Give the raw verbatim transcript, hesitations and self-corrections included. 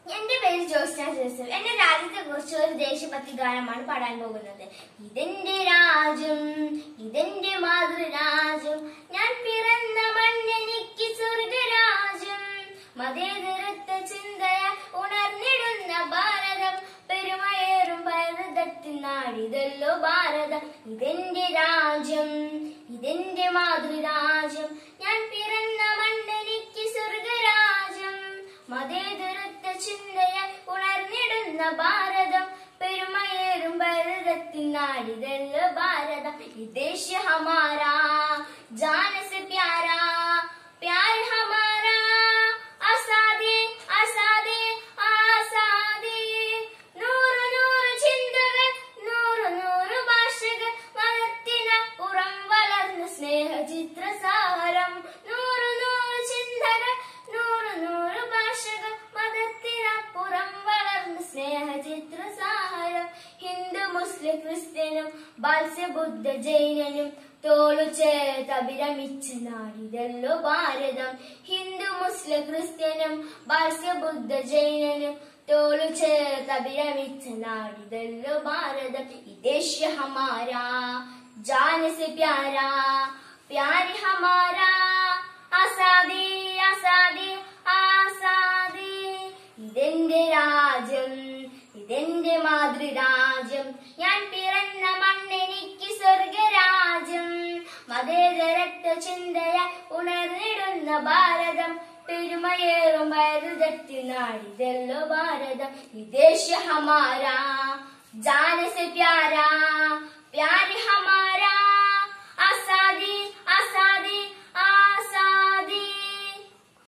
എന്റെ പേര് ജോസ്ന ജോസഫ്. എന്റെ രാജ്യത്തെ കുറിച്ച് ഒരു ദേശഭക്തി ഗാനമാണ് പാടാൻ പോകുന്നത്. ഇതെന്റെ രാജ്യം, ഇതെന്റെ മാതൃരാജ്യം, ഞാൻ പിറന്ന മണ്ണെനിക്ക് സ്വർഗരാജ്യം. മതേതരത്വ ചിന്തയ ഉണർന്നിടുന്ന ഭാരതം, പെരുമയേറും ഭാരതത്തിൻ നാടിതല്ലോ ഭാരതം. ഇതെന്റെ രാജ്യം, ഇതെന്റെ മാതൃരാജ്യം, ഞാൻ പിറന്ന മണ്ണെനിക്ക് സ്വർഗരാജ്യം. മതേതരത്വ ചിന്തയ ഉണർന്നിടുന്ന ഭാരതം, പെരുമയേറും ഭാരതത്തിൻ നാടിതല്ലോ ഭാരതം. ഈ ദേശ ഹമാരാ, ജാന സെ പ്യാരാ, പ്യാർ ഹമാരാ, ആസാദി ആസാദി ആസാദി. നൂറ് നൂറ് ചിന്തകൾ, നൂറ് നൂറ് ഭാഷകൾ, മതത്തിന് പുറം വളർന്ന സ്നേഹചിത്രസാരം. നൂറ് നൂറ് ചിന്തകൾ, നൂറ് നൂറ് ഭാഷകൾ, മതത്തിനപ്പുറം വളർന്ന സ്നേഹചിത്രസാരം. ഹിന്ദു മുസ്ലിം ക്രിസ്ത്യനും ബാൽസ്യ ബുദ്ധ ജൈനനും തോളു ചേർത്തഭിരമിച്ച നാടിതല്ലോ ഭാരതം. ഹിന്ദു മുസ്ലിം ക്രിസ്ത്യനും ബാൽസ്യ ബുദ്ധ ജൈനനും തോളു ചേർത്തഭിരമിച്ച നാടിതല്ലോ ഭാരതം. ഈ ദേശ ഹമാരാ, ജാന സെ പ്യാരാ, പ്യാർ ഹമാരാ, ആസാദി ആസാദി ആസാദി. ഇതെന്റെ രാജ്യം, ഇതെന്റെ മാതൃരാജ്യം, ഞാൻ പിറന്ന മണ്ണെനിക്ക് സ്വർഗരാജ്യം. മതേതരത്വ ചിന്തയ ഉണർന്നിടുന്ന ഭാരതം, പെരുമയേറും ഭാരതത്തിൻ നാടിതല്ലോ ഭാരതം. ഈ ദേശ ഹമാരാ, ജാന സെ പ്യാരാ, പ്യാർ ഹമാരാ, ആസാദി ആസാദി.